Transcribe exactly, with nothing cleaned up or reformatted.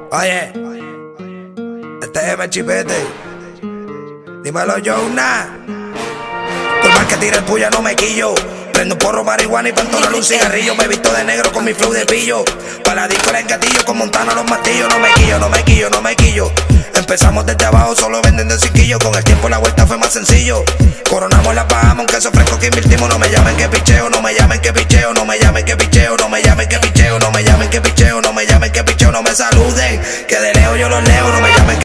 Oye, este es M Chipete. Dímelo, Jonah. Por más que tire el puya no me quillo. Prendo un porro, marihuana y para entonar un cigarrillo. Me visto de negro con mi flow de pillo. Para la disco el gatillo con Montana los martillos. No me quillo, no me quillo, no me quillo. Empezamos desde abajo solo vendiendo cinquillo. Con el tiempo la vuelta fue más sencillo. Coronamos la Bahamas, un queso fresco que invertimos. No me llamen que picheo, no me llamen que picheo. No me llamen que picheo, no me llamen que picheo. No me llamen que picheo, no me llamen que picheo. No me saluden, que de lejos yo los leo. No me